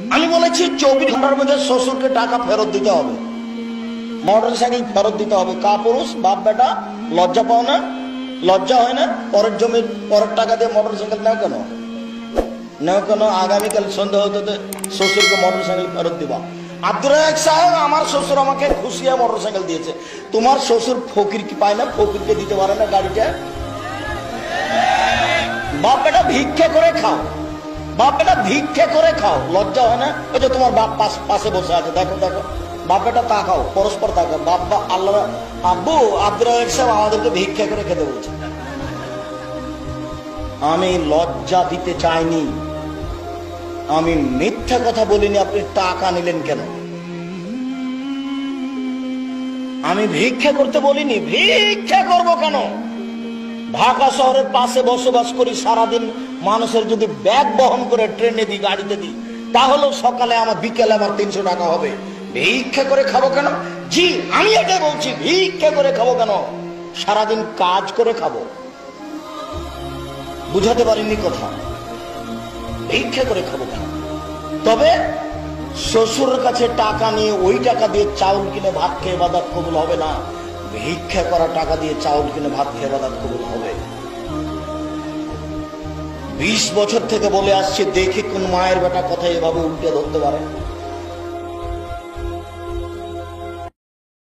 আমি বলেছি 24 ঘন্টার মধ্যে শ্বশুরকে টাকা ফেরত দিতে হবে, মোটরসাইকেল ফেরত দিতে হবে। কাপুরুষ বাপ বেটা লজ্জা পাও না? লজ্জা হয় না? পরের জমির পরের টাকা দিয়ে মোটরসাইকেল নাও কেন? নাও কেন? আগামীকাল সন্ধ্যা হতে শ্বশুরকে মোটরসাইকেল ফেরত দিবা। আব্দুর রাজ্জাক সাহেব, আমার শ্বশুর আমাকে খুশিয়া মোটরসাইকেল দিয়েছে। তোমার শ্বশুর ফকির কি পায় না? ফকিরকে দিতে পারে না গাড়িটা? বাপ বেটা ভিক্ষা করে খাও, বাপ বেটা ভিক্ষা করে খাও, লজ্জা হয় না? ওই যে তোমার বাপ পাশে বসে আছে, দেখো দেখো, বাপ বেটা তাকাও, পরস্পর তাকাও। বাপ আল্লাহ আব্বু আব্দুর রাজ্জাক সাহেব আমাদেরকে ভিক্ষা করে খেতে বলছে। আমি লজ্জা দিতে চাইনি, আমি মিথ্যা কথা বলিনি। আপনি টাকা নিলেন কেন? আমি ভিক্ষা করতে বলিনি। ভিক্ষা করব কেন? ঢাকা শহরের পাশে বসবাস করি, সারাদিন মানুষের যদি ব্যাগ বহন করে ট্রেনে দিই, গাড়িতে দিই, তাহলে সকালে আমার বিকেলে আমার 300 টাকা হবে। ভিক্ষা করে খাবো কেন? জি আমি এটাই বলছি, ভিক্ষা করে খাবো কেন? সারাদিন কাজ করে খাবো। বুঝাতে পারিনি কথা? ভিক্ষা করে খাবো কেন? তবে শ্বশুরের কাছে টাকা নিয়ে ওই টাকা দিয়ে চাউল কিনে ভাত খেয়ে ইবাদত কবুল হবে না। ভিক্ষা করা টাকা দিয়ে চাউল কিনে ভাত খেয়ে ইবাদত কবুল হবে। 20 বছর থেকে বলে আসছে, দেখি কোন মায়ের বেটা কথা এভাবে উল্টে ধরতে পারে।